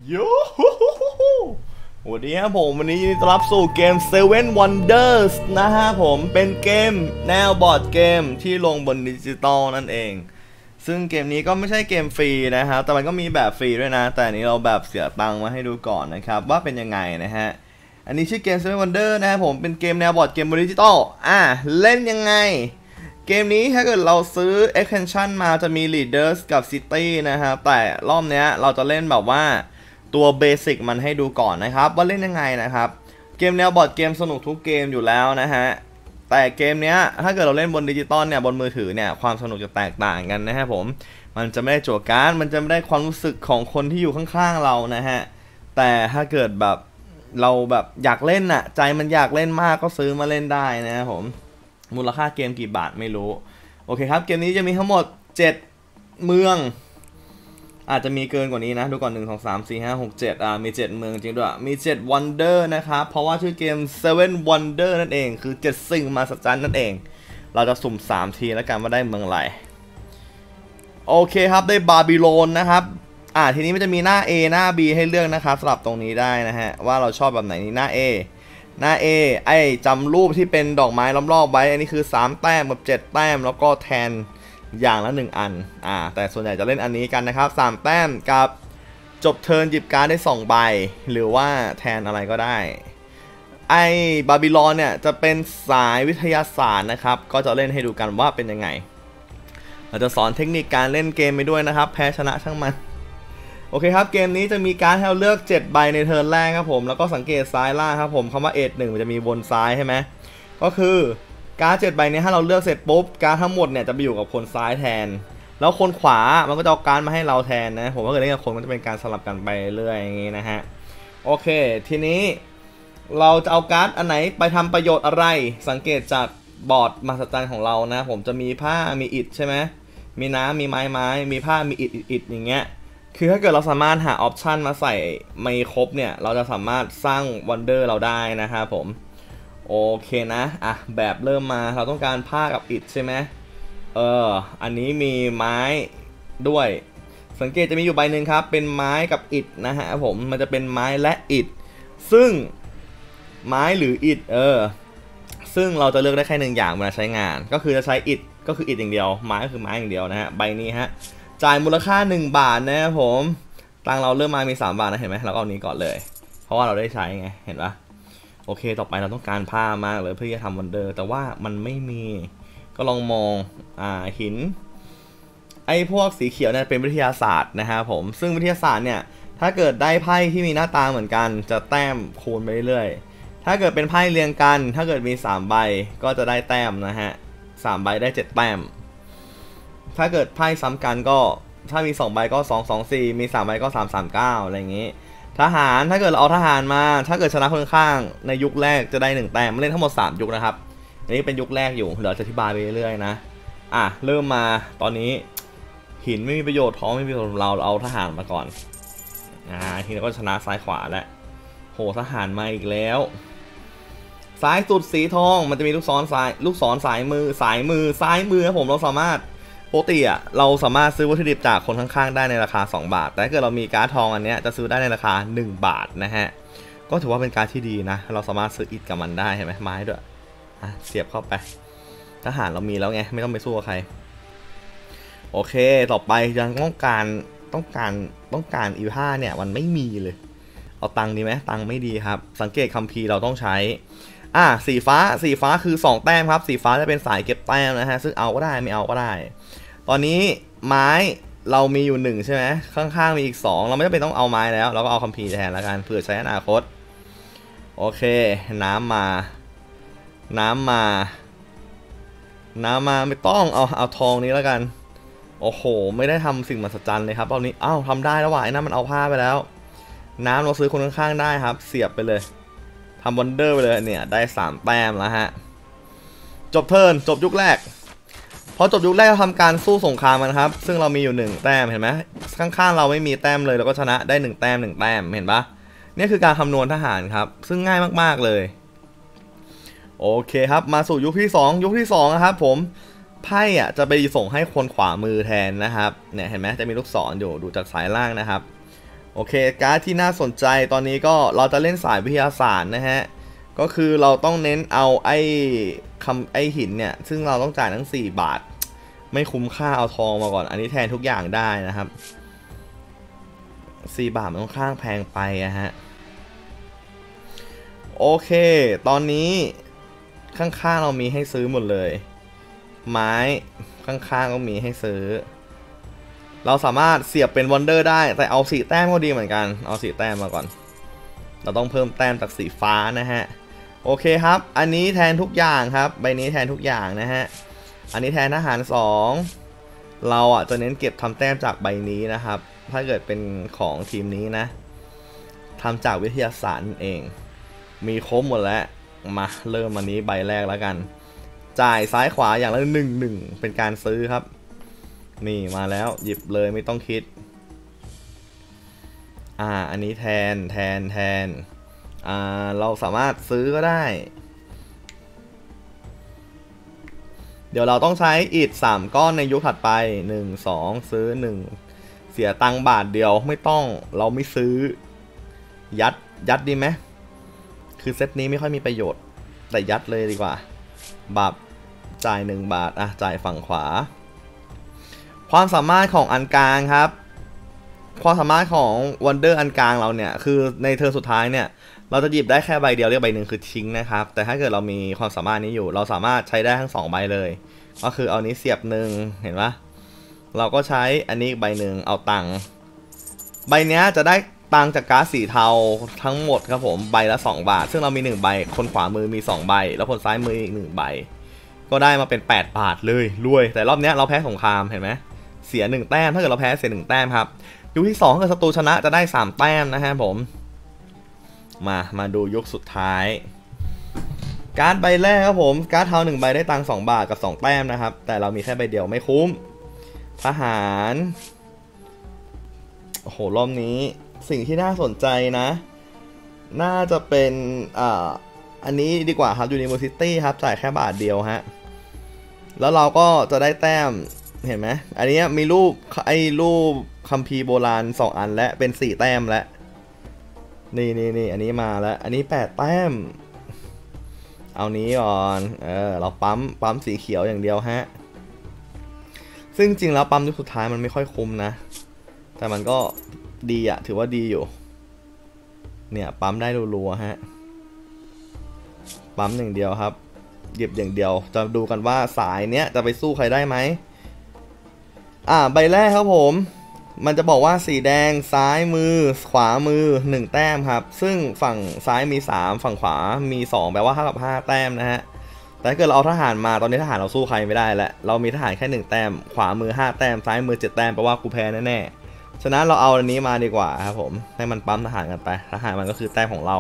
โย่สวัสดีครับผมวันนี้ต้อนรับสู่เกม Seven Wonders นะฮะผมเป็นเกมแนวบอร์ดเกมที่ลงบนดิจิตอลนั่นเองซึ่งเกมนี้ก็ไม่ใช่เกมฟรีนะครับแต่มันก็มีแบบฟรีด้วยนะแต่อันนี้เราแบบเสียตังค์มาให้ดูก่อนนะครับว่าเป็นยังไงนะฮะอันนี้ชื่อเกม Seven Wonders นะครับผมเป็นเกมแนวบอร์ดเกมบนดิจิตอลเล่นยังไงเกมนี้ถ้าเกิดเราซื้อ extension มาจะมี leaders กับ city นะครับแต่รอบนี้เราจะเล่นแบบว่าตัวเบสิกมันให้ดูก่อนนะครับว่าเล่นยังไงนะครับเกมแนวบอร์ดเกมสนุกทุกเกมอยู่แล้วนะฮะแต่เกมนี้ถ้าเกิดเราเล่นบนดิจิตอลเนี่ยบนมือถือเนี่ยความสนุกจะแตกต่างกันนะฮะผมมันจะไม่ได้โจทย์การ์ดมันจะไม่ได้ความรู้สึกของคนที่อยู่ข้างๆเรานะฮะแต่ถ้าเกิดแบบเราแบบอยากเล่นน่ะใจมันอยากเล่นมากก็ซื้อมาเล่นได้นะครับผมมูลค่าเกมกี่บาทไม่รู้โอเคครับเกมนี้จะมีทั้งหมด7เมืองอาจจะมีเกินกว่านี้นะดูก่อน1 2 3 4 5 6 7มี7เมืองจริงด้วยมี7 Wonder นะครับเพราะว่าชื่อเกม Seven Wonder นั่นเองคือ7สิ่งมหัศจรรย์นั่นเองเราจะสุ่ม3ทีแล้วกันว่าได้เมืองอะไรโอเคครับได้บาบิโลนนะครับทีนี้มันจะมีหน้า A หน้า B ให้เลือกนะครับสลับตรงนี้ได้นะฮะว่าเราชอบแบบไหนนี่หน้า Aหน้า A ไอ้จำรูปที่เป็นดอกไม้ล้อมรอบไว้อันนี้คือ3แต้มกับ7แต้มแล้วก็แทนอย่างละ1อันแต่ส่วนใหญ่จะเล่นอันนี้กันนะครับ3แต้มกับจบเทิร์นหยิบการ์ดได้2ใบหรือว่าแทนอะไรก็ได้ไอ้บาบิลอนเนี่ยจะเป็นสายวิทยาศาสตร์นะครับก็จะเล่นให้ดูกันว่าเป็นยังไงเราจะสอนเทคนิคการเล่นเกมไปด้วยนะครับแพ้ชนะช่างมันโอเคครับเกมนี้จะมีการ์ดให้เราเลือก7ใบในเทิร์นแรกครับผมแล้วก็สังเกตซ้ายล่างครับผมคำว่า A1 มันจะมีบนซ้ายใช่ไหมก็คือการ์ด7ใบนี้ถ้าเราเลือกเสร็จปุ๊บการ์ดทั้งหมดเนี่ยจะไปอยู่กับคนซ้ายแทนแล้วคนขวามันก็จะเอาการ์ดมาให้เราแทนนะผมว่าเกิดเล่นกับคนมันจะเป็นการสลับกันไปเรื่อยอย่างงี้นะฮะโอเคทีนี้เราจะเอาการ์ดอันไหนไปทำประโยชน์อะไรสังเกตจากบอร์ดมหัศจรรย์ของเรานะผมจะมีผ้ามีอิฐใช่ไหมมีน้ำมีไม้มีผ้ามีอิฐอย่างเงี้ยคือถ้าเกิดเราสามารถหาออปชันมาใส่ไม่ครบเนี่ยเราจะสามารถสร้างวันเดอร์เราได้นะครับผมโอเคนะแบบเริ่มมาเราต้องการผ้ากับอิฐใช่ไหมอันนี้มีไม้ด้วยสังเกตจะมีอยู่ใบหนึ่งครับเป็นไม้กับอิฐนะฮะผมมันจะเป็นไม้และอิฐซึ่งไม้หรืออิฐซึ่งเราจะเลือกได้แค่1อย่างเวลาใช้งานก็คือจะใช้อิฐก็คืออิฐอย่างเดียวไม้ก็คือไม้อย่างเดียวนะฮะใบนี้ฮะจ่ายมูลค่า1 บาทนะครับผมตังเราเริ่มมามี3 บาทนะเห็นไหมเราก็เอานี้ก่อนเลยเพราะว่าเราได้ใช้ไงเห็นปะโอเคต่อไปเราต้องการผ้ามากเลยเพื่อจะทำวันเดอร์แต่ว่ามันไม่มีก็ลองมองหินไอ้พวกสีเขียวเนี่ยเป็นวิทยาศาสตร์นะครับผมซึ่งวิทยาศาสตร์เนี่ยถ้าเกิดได้ไพ่ที่มีหน้าตาเหมือนกันจะแต้มคูณไปเรื่อยๆถ้าเกิดเป็นไพ่เรียงกันถ้าเกิดมี3 ใบก็จะได้แต้มนะฮะ3 ใบได้7 แต้มถ้าเกิดไพ่ซ้ำกันก็ถ้ามี2 ใบก็2 2 4มี3 ใบก็3 3 9อะไรอย่างงี้ทหารถ้าเกิดเราเอาทหารมาถ้าเกิดชนะคนข้างในยุคแรกจะได้1 แต้มเล่นทั้งหมด3 ยุคนะครับอันนี้เป็นยุคแรกอยู่เดี๋ยวจะอธิบายไปเรื่อยๆนะเริ่มมาตอนนี้หินไม่มีประโยชน์ท้องไม่มีประโยชน์เราเอาทหารมาก่อนทีนี้ก็ชนะซ้ายขวาแล้วโหทหารมาอีกแล้วซ้ายสุดสีทองมันจะมีลูกศรสายมือซ้ายมือครับผมเราสามารถปกติเราสามารถซื้อวัตถุดิบจากคนข้างๆได้ในราคา2 บาทแต่ถ้าเกิดเรามีการ์ดทองอันนี้จะซื้อได้ในราคา1 บาทนะฮะก็ถือว่าเป็นการ์ดที่ดีนะเราสามารถซื้ออิฐกับมันได้เห็นไหมไม้ด้วยเสียบเข้าไปทหารเรามีแล้วไงไม่ต้องไปสู้กับใครโอเคต่อไปยังต้องการอีผ้าเนี่ยมันไม่มีเลยเอาตังค์ดีไหมตังค์ไม่ดีครับสังเกตคัมภีร์เราต้องใช้สีฟ้าคือ2 แต้มครับสีฟ้าจะเป็นสายเก็บแต้มนะฮะซึ่งเอาก็ได้ไม่เอาก็ได้ตอนนี้ไม้เรามีอยู่1ใช่ไหมข้างๆมีอีก2เราไม่จำเป็นต้องเอาไม้แล้วเราก็เอาคัมภีร์แทนแล้วกันเผื่อใช้อนาคตโอเคน้ำมาไม่ต้องเอาทองนี้แล้วกันโอ้โหไม่ได้ทำสิ่งมหัศจรรย์เลยครับตอนนี้ทำได้แล้วว่ะไอ้นั่นมันเอาผ้าไปแล้วน้ำเราซื้อคนข้างๆได้ครับเสียบไปเลยทำวันเดอร์ไปเลยเนี่ยได้3 แต้มแล้วฮะจบเทิร์นจบยุคแรกพอจบยุคแรกเราทำการสู้สงครามกันครับซึ่งเรามีอยู่1 แต้มเห็นไหมข้างๆเราไม่มีแต้มเลยเราก็ชนะได้1 แต้มเห็นปะนี่คือการคำนวณทหารครับซึ่งง่ายมากๆเลยโอเคครับมาสู่ยุคที่2นะครับผมไพ่จะไปส่งให้คนขวามือแทนนะครับเนี่ยเห็นไหมจะมีลูกศรอยู่ดูจากสายล่างนะครับโโอเคการ์ดที่น่าสนใจตอนนี้ก็เราจะเล่นสายวิทยาศาสตร์นะฮะก็คือเราต้องเน้นเอาไอ้หินเนี่ยซึ่งเราต้องจ่ายทั้ง4 บาทไม่คุ้มค่าเอาทองมาก่อนอันนี้แทนทุกอย่างได้นะครับ4 บาทมันค่อนข้างแพงไปอะฮะโอเคตอนนี้ข้างๆเรามีให้ซื้อหมดเลยไม้ข้างๆก็มีให้ซื้อเราสามารถเสียบเป็นวันเดอร์ได้แต่เอา4 แต้มก็ดีเหมือนกันเอา4 แต้มมาก่อนเราต้องเพิ่มแต้มจากสีฟ้านะฮะโอเคครับอันนี้แทนทุกอย่างครับใบนี้แทนทุกอย่างนะฮะอันนี้แทนทหาร2เราจะเน้นเก็บทำแต้มจากใบนี้นะครับถ้าเกิดเป็นของทีมนี้นะทำจากวิทยาศาสตร์เองมีครบหมดแล้วมาเริ่มอันนี้ใบแรกแล้วกันจ่ายซ้ายขวาอย่างละ1เป็นการซื้อครับนี่มาแล้วหยิบเลยไม่ต้องคิดอันนี้แทนเราสามารถซื้อก็ได้เดี๋ยวเราต้องใช้อิฐ3 ก้อนในยุคถัดไป1 2ซื้อ1เสียตังค์บาทเดียวไม่ต้องเราไม่ซื้อยัดดีไหมคือเซตนี้ไม่ค่อยมีประโยชน์แต่ยัดเลยดีกว่าบับจ่าย1 บาทจ่ายฝั่งขวาความสามารถของอันกลางครับความสามารถของวันเดอร์อันกลางเราเนี่ยคือในเทิร์นสุดท้ายเนี่ยเราจะหยิบได้แค่ใบเดียวเรียกใบหนึ่งคือทิ้งนะครับแต่ถ้าเกิดเรามีความสามารถนี้อยู่เราสามารถใช้ได้ทั้ง2 ใบเลยก็คือเอานี้เสียบ1เห็นปะเราก็ใช้อันนี้ใบหนึ่งเอาตังค์ใบนี้จะได้ตังค์จากก๊าซสีเทาทั้งหมดครับผมใบละ2 บาทซึ่งเรามี1 ใบคนขวามือมี2 ใบแล้วคนซ้ายมืออีก1 ใบก็ได้มาเป็น8 บาทเลยรวยแต่รอบนี้เราแพ้สงครามเห็นไหมเสีย1 แต้มถ้าเกิดเราแพ้เสีย1 แต้มครับยุคที่2ถ้าเกิดศัตรูชนะจะได้3 แต้มนะฮะผมมาดูยุคสุดท้ายการ์ดใบแรกครับผมการ์ดเทา1 ใบได้ตังค์2 บาทกับ2 แต้มนะครับแต่เรามีแค่ใบเดียวไม่คุ้มทหารโอ้โหรอบนี้สิ่งที่น่าสนใจนะน่าจะเป็นอันนี้ดีกว่าครับ University ครับจ่ายแค่บาทเดียวฮะแล้วเราก็จะได้แต้มเห็นไหมอันนี้มีรูปรูปคัมภีร์โบราณ2 อันและเป็น4 แต้มและนี่อันนี้มาแล้วอันนี้8 แต้มเอานี้ก่อนเราปั๊มสีเขียวอย่างเดียวฮะซึ่งจริงแล้วปั๊มยุคสุดท้ายมันไม่ค่อยคุ้มนะแต่มันก็ดีถือว่าดีอยู่เนี่ยปั๊มได้รัวๆฮะปั๊มอย่างเดียวครับหยิบอย่างเดียวจะดูกันว่าสายเนี้ยจะไปสู้ใครได้ไหมใบแรกครับผมมันจะบอกว่าสีแดงซ้ายมือขวามือ1 แต้มครับซึ่งฝั่งซ้ายมี3ฝั่งขวามี2แปลว่าเท่ากับ5 แต้มนะฮะแต่ถ้าเกิดเราเอาทหารมาตอนนี้ทหารเราสู้ใครไม่ได้แล้วเรามีทหารแค่1 แต้มขวามือ5 แต้มซ้ายมือ7 แต้มแปลว่ากูแพ้แน่ๆฉะนั้นเราเอาอันนี้มาดีกว่าครับผมให้มันปั๊มทหารกันไปทหารมันก็คือแต้มของเรา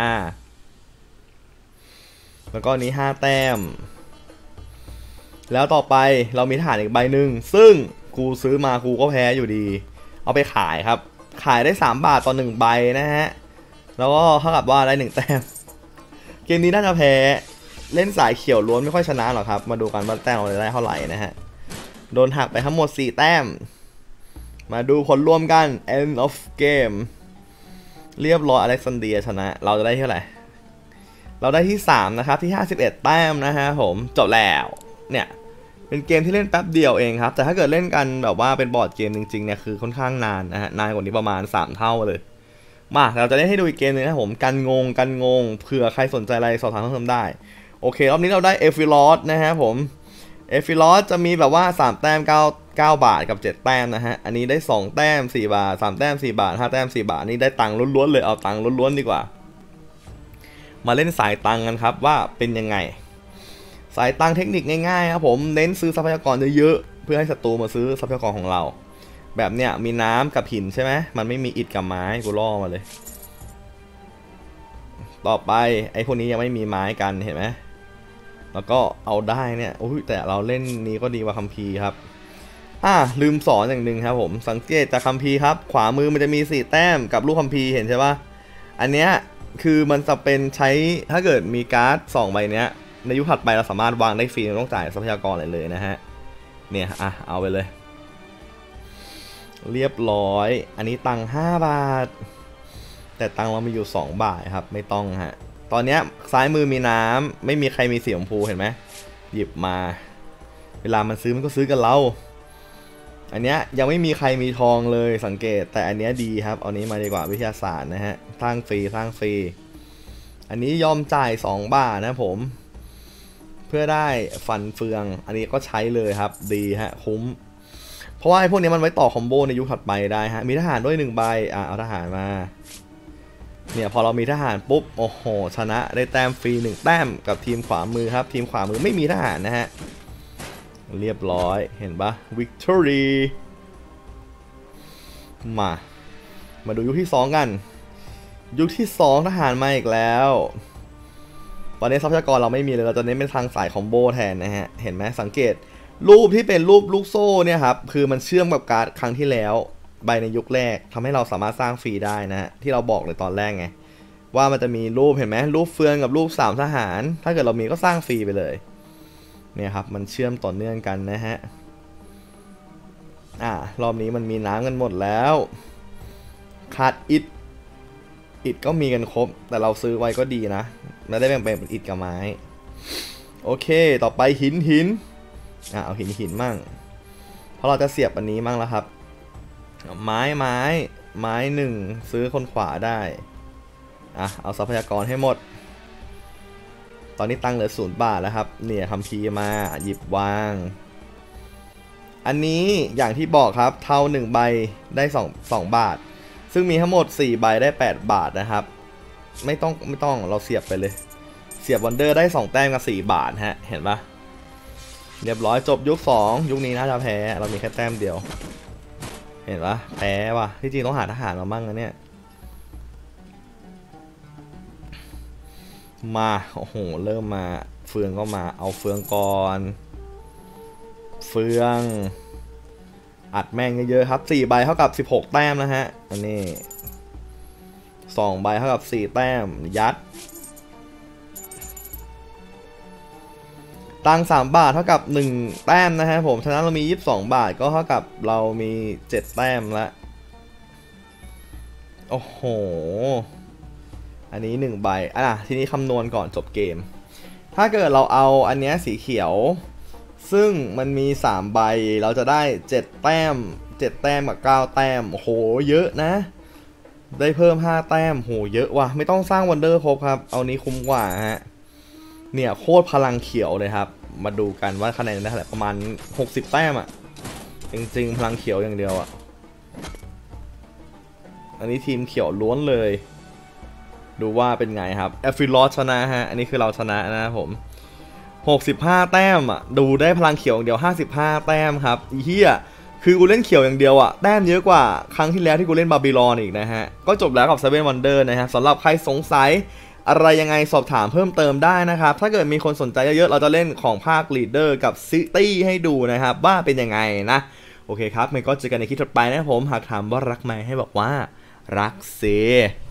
แล้วก็นี้5 แต้มแล้วต่อไปเรามีทหารอีกใบหนึ่งซึ่งกูซื้อมากูก็แพ้อยู่ดีเอาไปขายครับขายได้3 บาทต่อ1 ใบนะฮะแล้วก็เท่ากับว่าได้1 แต้มเกมนี้น่าจะแพ้เล่นสายเขียวล้วนไม่ค่อยชนะหรอกครับมาดูกันว่าแต้มเราได้เท่าไหร่นะฮะโดนหักไปทั้งหมด4 แต้มมาดูผลรวมกัน end of game เรียบร้อยอเล็กซานเดรียชนะเราจะได้เท่าไหร่เราได้ที่3นะครับที่51 แต้มนะฮะผมจบแล้วเนี่ยเป็นเกมที่เล่นแป๊บเดียวเองครับแต่ถ้าเกิดเล่นกันแบบว่าเป็นบอร์ดเกมจริงๆเนี่ยคือค่อนข้างนานนะฮะนานกว่านี้ประมาณ3 เท่าเลยมาเราจะเล่นให้ดูอีกเกมนึงนะผมกันงงเผื่อใครสนใจอะไรสอบถามเพิ่มได้โอเครอบนี้เราได้เอฟิลอสนะฮะผมเอฟิลอสจะมีแบบว่า3 แต้ม9 บาทกับ7 แต้มนะฮะอันนี้ได้2 แต้ม4 บาท3 แต้ม4 บาท5 แต้ม4 บาทนี่ได้ตังค์ล้วนๆเลยเอาตังค์ล้วนๆดีกว่ามาเล่นสายตังค์กันครับว่าเป็นยังไงสายตังเทคนิคง่ายๆครับผมเน้นซื้อทรัพยากรเยอะๆเพื่อให้ศัตรูมาซื้อทรัพยากรของเราแบบเนี้ยมีน้ำกับหินใช่ไหมมันไม่มีอิฐกับไม้กูล่อมาเลยต่อไปไอ้พวกนี้ยังไม่มีไม้กันเห็นไหมแล้วก็เอาได้เนี่ยโอ้ยแต่เราเล่นนี้ก็ดีกว่าคัมภีร์ครับลืมสอนอย่างหนึ่งครับผมสังเกตจากคัมภีร์ครับขวามือมันจะมี4 แต้มกับลูกคัมภีร์เห็นใช่ปะอันเนี้ยคือมันจะเป็นใช้ถ้าเกิดมีการ์ด2 ใบเนี้ยในยุคถัดไปเราสามารถวางได้ฟรีไม่ต้องจ่ายทรัพยากรอะไรเลยนะฮะเนี่ยเอาไปเลยเรียบร้อยอันนี้ตังค์5 บาทแต่ตังค์เรามีอยู่2 บาทครับไม่ต้องฮะตอนนี้ซ้ายมือมีน้ำไม่มีใครมีสีชมพูเห็นไหมหยิบมาเวลามันซื้อมันก็ซื้อกันเราอันเนี้ยยังไม่มีใครมีทองเลยสังเกตแต่อันเนี้ยดีครับเอานี้มาดีกว่าวิทยาศาสตร์นะฮะสร้างฟรีอันนี้ยอมจ่าย2 บาทนะผมเพื่อได้ฟันเฟืองอันนี้ก็ใช้เลยครับดีฮะคุ้มเพราะว่าไอ้พวกนี้มันไว้ต่อคอมโบในยุคถัดไปได้ฮะมีทหารด้วย1 ใบเอาทหารมาเนี่ยพอเรามีทหารปุ๊บโอ้โหชนะได้แต้มฟรี1 แต้มกับทีมขวามือครับทีมขวามือไม่มีทหารนะฮะเรียบร้อยเห็นปะ Victory มาดูยุคที่2กันยุคที่2ทหารมาอีกแล้วตอนนี้ทรัพยากรเราไม่มีเลยเราจะเน้นเป็นทางสายคอมโบแทนนะฮะเห็นไหมสังเกตรูปที่เป็นรูปลูกโซ่เนี่ยครับคือมันเชื่อมกับการ์ดครั้งที่แล้วใบในยุคแรกทำให้เราสามารถสร้างฟรีได้นะฮะที่เราบอกเลยตอนแรกไงว่ามันจะมีรูปเห็นไหมรูปเฟืองกับรูป3 ทหารถ้าเกิดเรามีก็สร้างฟรีไปเลยเนี่ยครับมันเชื่อมต่อเนื่องกันนะฮะรอบนี้มันมีน้ำกันหมดแล้วขาดอิฐก็มีกันครบแต่เราซื้อไว้ก็ดีนะไม่ได้แบ่งเป็นอิฐกับไม้โอเคต่อไปหินเอาหินมั่งเพราะเราจะเสียบอันนี้มั่งแล้วครับไม้1ซื้อคนขวาได้เอาทรัพยากรให้หมดตอนนี้ตังค์เหลือ0 บาทแล้วครับเนี่ยคัมภีร์มาหยิบวางอันนี้อย่างที่บอกครับเท่า1 ใบได้2 บาทซึ่งมีทั้งหมด4 ใบได้8 บาทนะครับไม่ต้องเราเสียบไปเลยเสียบวันเดอร์ได้2 แต้มกับ4 บาทฮะเห็นปะเรียบร้อยจบยุค2ยุคนี้น่าจะแพ้เรามีแค่แต้มเดียวเห็นปะแพ้ว่ะที่จริงต้องหาทหารมาบ้างนะเนี่ยมาโอ้โหเริ่มมาเฟืองก็มาเอาเฟืองก่อนเฟืองอัดแม่งเยอะๆครับ4 ใบเท่ากับ16 แต้มนะฮะอันนี้2 ใบเท่ากับ4 แต้มยัดตังค์3 บาทเท่ากับ1 แต้มนะฮะผมฉะนั้นเรามี22 บาทก็เท่ากับเรามี7 แต้มละโอ้โหอันนี้1 ใบทีนี้คำนวณก่อนจบเกมถ้าเกิดเราเอาอันนี้สีเขียวซึ่งมันมี3 ใบเราจะได้7 แต้มกับ9 แต้มโอ้โหเยอะนะได้เพิ่ม5 แต้มโหเยอะว่ะไม่ต้องสร้างวันเดอร์ครบครับเอานี้คุ้มกว่าฮะเนี่ยโคตรพลังเขียวเลยครับมาดูกันว่าคะแนนได้เท่าไหร่ประมาณ60 แต้มจริงๆพลังเขียวอย่างเดียวอันนี้ทีมเขียวล้วนเลยดูว่าเป็นไงครับแอฟริลอสชนะฮะอันนี้คือเราชนะนะผม65 แต้มดูได้พลังเขียวอย่างเดียว55 แต้มครับเฮียคือกูเล่นเขียวอย่างเดียวแต้มเยอะกว่าครั้งที่แล้วที่กูเล่นบาบิลอนอีกนะฮะก็จบแล้วกับเซเว่นวันเดอร์นะฮะสำหรับใครสงสัยอะไรยังไงสอบถามเพิ่มเติมได้นะครับถ้าเกิดมีคนสนใจเยอะๆเราจะเล่นของภาคลีดเดอร์กับซิตี้ให้ดูนะครับว่าเป็นยังไงนะโอเคครับมันก็เจอกันในคลิปถัดไปนะผมหากถามว่ารักไหมให้บอกว่ารักเซ